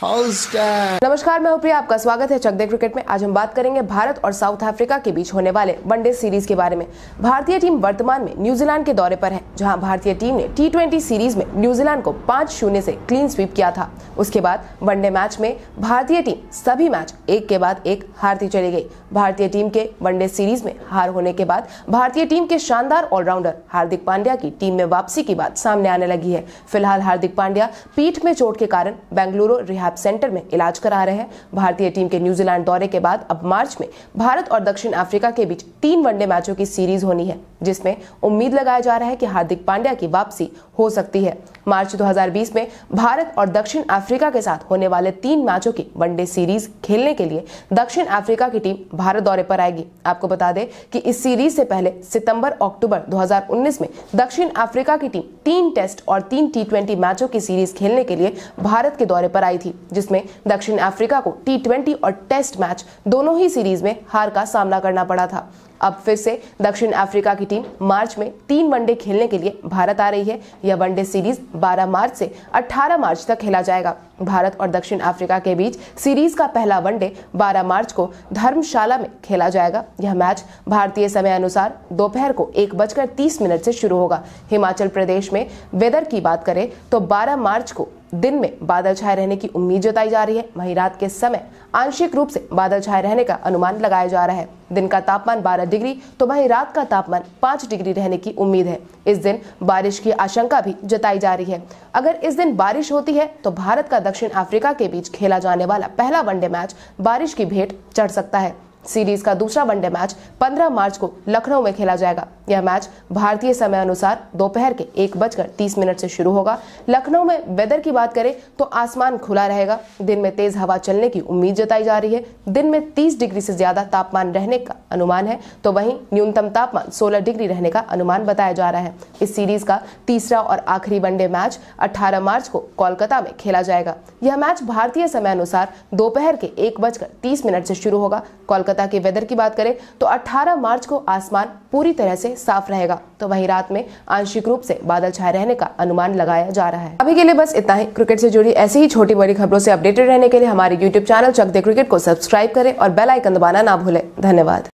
नमस्कार, मैं प्रिया, आपका स्वागत है चक दे क्रिकेट में। आज हम बात करेंगे भारत और साउथ अफ्रीका के बीच होने वाले वनडे सीरीज के बारे में। भारतीय टीम वर्तमान में न्यूजीलैंड के दौरे पर है, जहां भारतीय टीम ने T20 सीरीज में न्यूजीलैंड को 5-0 से क्लीन स्वीप किया था। उसके बाद वनडे मैच में भारतीय टीम सभी मैच एक के बाद एक हारती चली गई। भारतीय टीम के वनडे सीरीज में हार होने के बाद भारतीय टीम के शानदार ऑलराउंडर हार्दिक पांड्या की टीम में वापसी की बात सामने आने लगी है। फिलहाल हार्दिक पांड्या पीठ में चोट के कारण बेंगलुरु रिहैब सेंटर में इलाज करा रहे हैं। भारतीय टीम के न्यूजीलैंड दौरे के बाद अब मार्च में भारत और दक्षिण अफ्रीका के बीच 3 वनडे मैचों की सीरीज होनी है, जिसमें उम्मीद लगाया जा रहा है कि हार्दिक पांड्या की वापसी हो सकती है। मार्च 2020 में भारत और दक्षिण अफ्रीका के साथ होने वाले 3 मैचों की वनडे सीरीज खेलने के लिए दक्षिण अफ्रीका की टीम भारत दौरे पर आएगी। आपको बता दें कि इस सीरीज से पहले सितंबर-अक्टूबर 2019 में दक्षिण अफ्रीका की टीम 3 टेस्ट और 3 T20 मैचों की सीरीज खेलने के लिए भारत के दौरे पर आई थी, जिसमें दक्षिण अफ्रीका को T20 और टेस्ट मैच दोनों ही सीरीज में हार का सामना करना पड़ा था। अब फिर से दक्षिण अफ्रीका की टीम मार्च में 3 वनडे खेलने के लिए भारत आ रही है। यह वनडे सीरीज 12 मार्च से 18 मार्च तक खेला जाएगा। भारत और दक्षिण अफ्रीका के बीच सीरीज का पहला वनडे 12 मार्च को धर्मशाला में खेला जाएगा। यह मैच भारतीय समय अनुसार दोपहर को 1:30 से शुरू होगा। हिमाचल प्रदेश में वेदर की बात करें तो 12 मार्च को दिन में बादल छाए रहने की उम्मीद जताई जा रही है। वहीं रात के समय आंशिक रूप से बादल छाए रहने का अनुमान लगाया जा रहा है। दिन का तापमान 12 डिग्री तो वहीं रात का तापमान 5 डिग्री रहने की उम्मीद है। इस दिन बारिश की आशंका भी जताई जा रही है। अगर इस दिन बारिश होती है तो भारत का दक्षिण अफ्रीका के बीच खेला जाने वाला पहला वनडे मैच बारिश की भेंट चढ़ सकता है। सीरीज का दूसरा वनडे मैच 15 मार्च को लखनऊ में खेला जाएगा। यह मैच भारतीय समय अनुसार दोपहर के 1:30 से शुरू होगा। लखनऊ में वेदर की बात करें तो आसमान खुला रहेगा। दिन में तेज हवा चलने की उम्मीद जताई जा रही है। दिन में 30 डिग्री से ज्यादा तापमान रहने का अनुमान है, तो वहीं न्यूनतम तापमान 16 डिग्री रहने का अनुमान बताया जा रहा है। इस सीरीज का तीसरा और आखिरी वनडे मैच 18 मार्च को कोलकाता में खेला जाएगा। यह मैच भारतीय समय अनुसार दोपहर के 1:30 से शुरू होगा। कोलकाता के वेदर की बात करें तो 18 मार्च को आसमान पूरी तरह से साफ रहेगा, तो वहीं रात में आंशिक रूप से बादल छाए रहने का अनुमान लगाया जा रहा है। अभी के लिए बस इतना ही। क्रिकेट से जुड़ी ऐसी ही छोटी बड़ी खबरों से अपडेटेड रहने के लिए हमारे YouTube channel Chak De cricket को सब्सक्राइब करें और बेल आइकन दबाना ना भूलें। धन्यवाद।